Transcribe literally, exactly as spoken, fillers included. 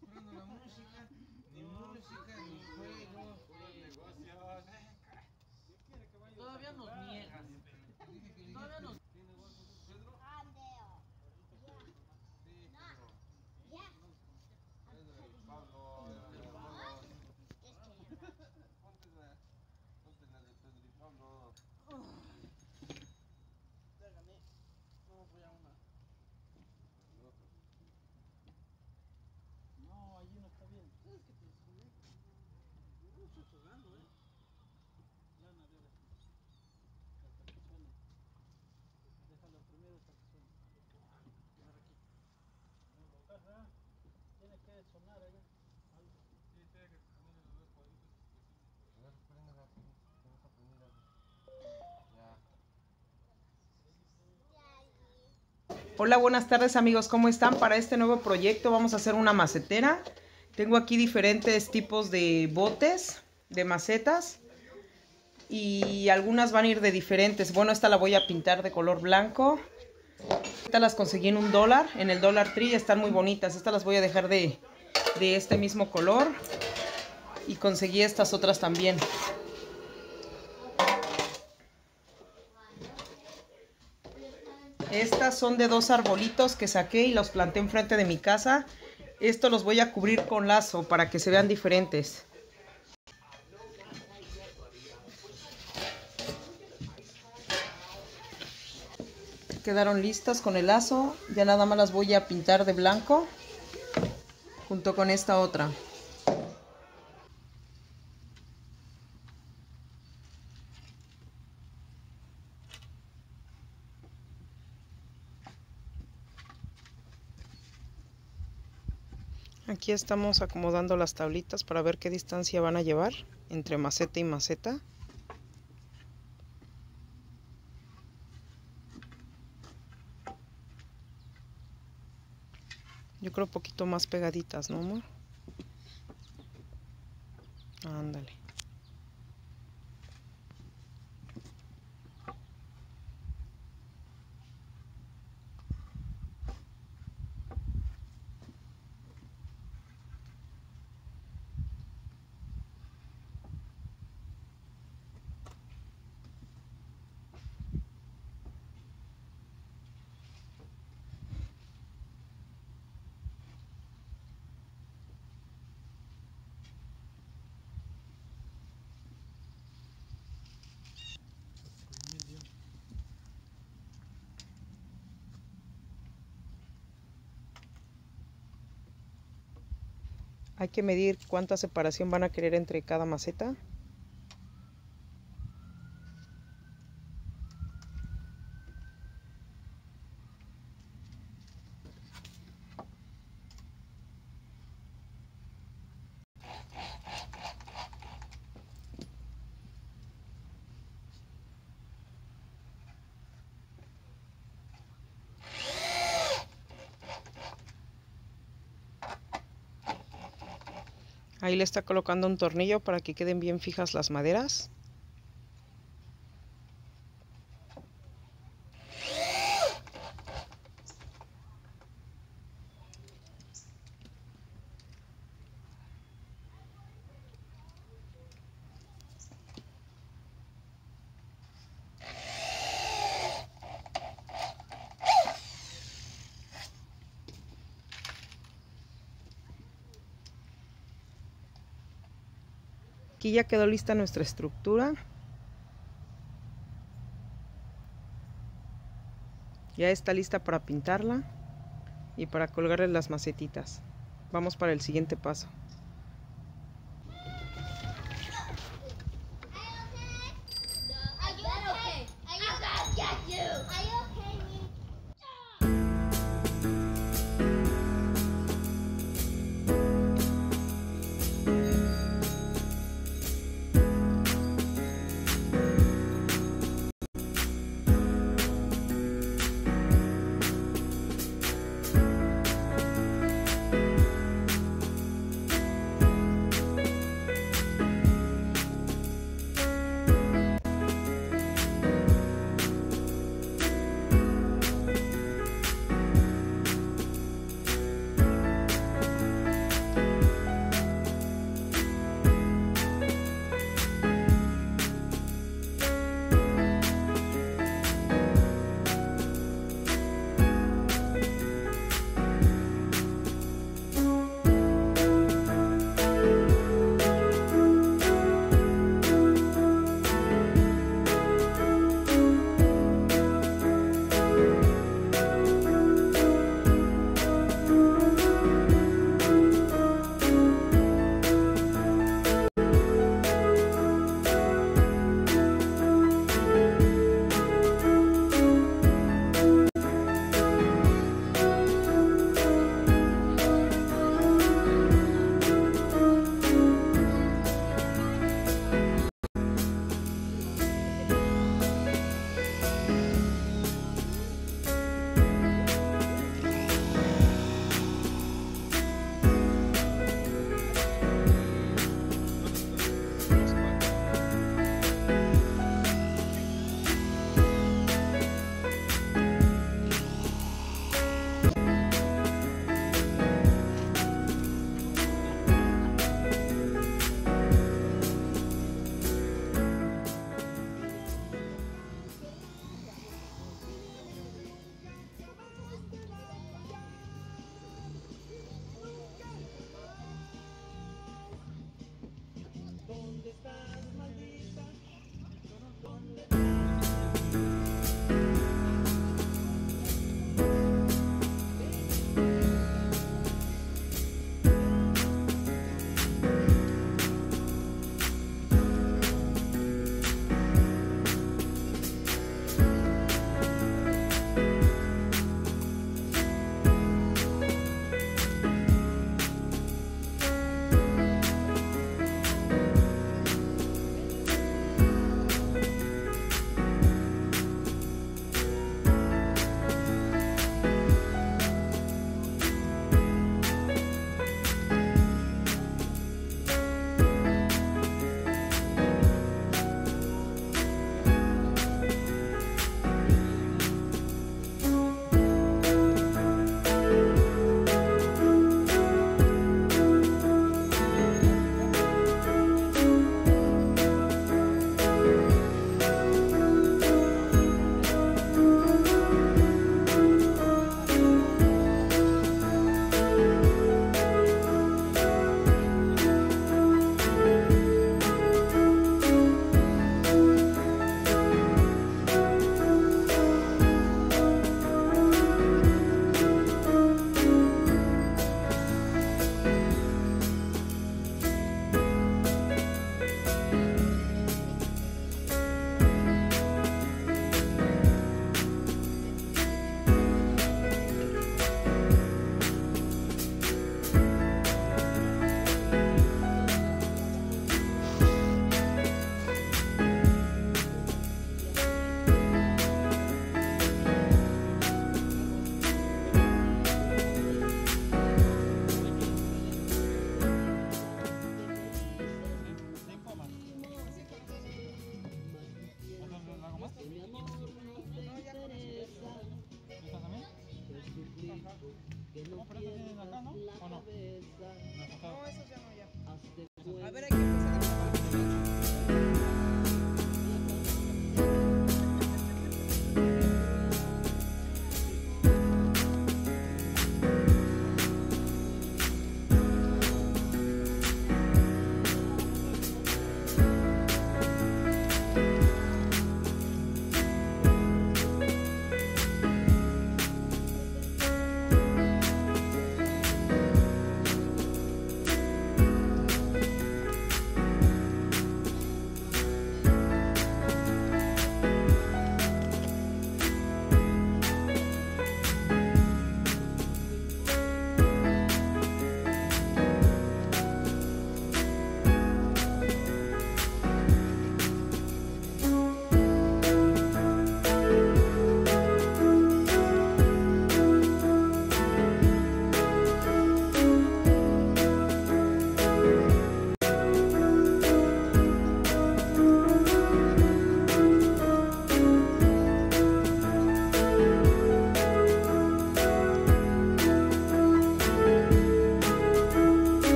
comprando la música, ni música, ni juegos. Todavía nos niegas. Todavía nos... ¿Pedro? Sí, Pedro. Pedro y Pablo, hermanos. Ponte la, ponte la de Pedro y Pablo. Ya gané. No, voy a una. No, allí no está bien. Es que te desconectas. No estoy jugando, eh. Lana, de ahora. Hasta que suene. Déjalo primero hasta que suene. Ahora aquí. No lo agarra. Tiene que sonar allá. Algo. Sí, tiene que ponerle los dos cuadritos que suene. A ver, préndela aquí. Vamos a prender aquí. Ya. Hola, buenas tardes amigos, ¿cómo están? Para este nuevo proyecto vamos a hacer una macetera. Tengo aquí diferentes tipos de botes, de macetas. Y algunas van a ir de diferentes. Bueno, esta la voy a pintar de color blanco. Estas las conseguí en un dólar, en el Dollar Tree, están muy bonitas. Estas las voy a dejar de, de este mismo color. Y conseguí estas otras también. Estas son de dos arbolitos que saqué y los planté enfrente de mi casa. Estos los voy a cubrir con lazo para que se vean diferentes. Quedaron listas con el lazo. Ya nada más las voy a pintar de blanco junto con esta otra. Aquí estamos acomodando las tablitas para ver qué distancia van a llevar entre maceta y maceta. Yo creo un poquito más pegaditas, ¿no, amor? Ándale. Hay que medir cuánta separación van a querer entre cada maceta. Ahí le está colocando un tornillo para que queden bien fijas las maderas. Aquí ya quedó lista nuestra estructura. Ya está lista para pintarla y para colgarle las macetitas. Vamos para el siguiente paso. No, pero estos vienen acá, ¿no? ¿O no? No, esos ya no, ya. A ver,